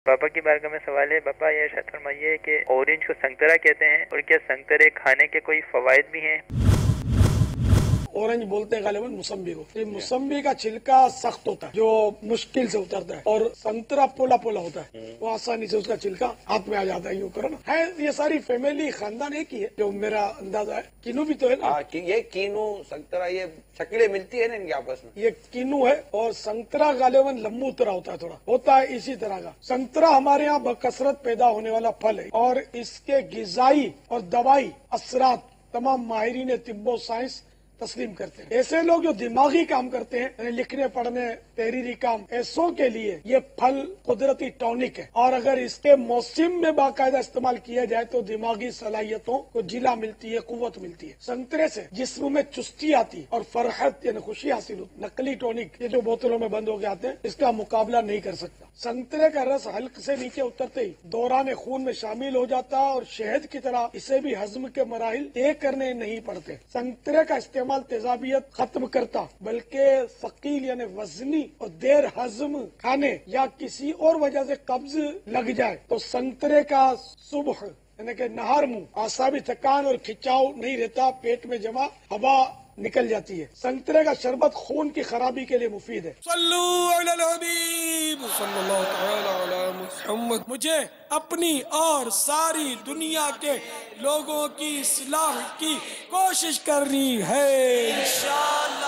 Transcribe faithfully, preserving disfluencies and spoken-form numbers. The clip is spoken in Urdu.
باپا کی بارگاہ میں سوال ہے، باپا یہ ارشاد فرمائیے کہ اورنج کو سنگترا کہتے ہیں، اور کیا سنگترے کھانے کے کوئی فوائد بھی ہیں؟ اورنج بولتے ہیں غالباً موسمبی کو. یہ موسمبی کا چھلکا سخت ہوتا ہے جو مشکل سے اترتا ہے، اور سنترا پولا پولا ہوتا ہے، وہ آسانی سے اس کا چھلکا ہاتھ میں آ جاتا ہے. یوں کرو نا، ہے یہ ساری فیملی خاندان ایک ہی ہے جو میرا اندازہ ہے. کینو بھی تو ہے نا، یہ کینو سنترا یہ شکلیں ملتی ہے نا ان کے آپس میں. یہ کینو ہے، اور سنترا غالباً لمبو طرح ہوتا ہے، تھوڑا ہوتا ہے اسی طرح کا. سنترا ہمارے یہاں بکثرت پیدا ہونے والا پھل ہے، اور اس کے غذائی اور دوائی اثرات تمام ماہرین طب و سائنس تسلیم کرتے ہیں. ایسے لوگ جو دماغی کام کرتے ہیں، یعنی لکھنے پڑھنے تحریری کام، ایسوں کے لیے یہ پھل قدرتی ٹونک ہے، اور اگر اس کے موسم میں باقاعدہ استعمال کیا جائے تو دماغی صلاحیتوں کو جلا ملتی ہے، قوت ملتی ہے. سنترے سے جسم میں چستی آتی اور فرحت یعنی خوشی حاصل ہوتی. نقلی ٹونک یہ جو بوتلوں میں بند ہو کے آتے ہیں، اس کا مقابلہ نہیں کر سکتا. سنترے کا رس حلق سے نیچے اترتے ہی دوران خون میں شامل ہو جاتا، اور شہد کی طرح اسے بھی ہضم کے مراحل طے کرنے نہیں پڑتے. سنترے کا استعمال تیزابیت ختم کرتا، بلکہ ثقیل یعنی وزنی اور دیر ہضم کھانے یا کسی اور وجہ سے قبض لگ جائے تو سنترے کا صبح یعنی کہ نہار منہ اعصابی تھکان اور کھچاؤ نہیں رہتا، پیٹ میں جمع ہوا نکل جاتی ہے. سنترے کا شربت خون کی خرابی کے لیے مفید ہے. صلو علی الحبیب صلی اللہ تعالی علی محمد. مجھے اپنی اور ساری دنیا کے لوگوں کی اصلاح کی کوشش کرنی ہے انشاءاللہ.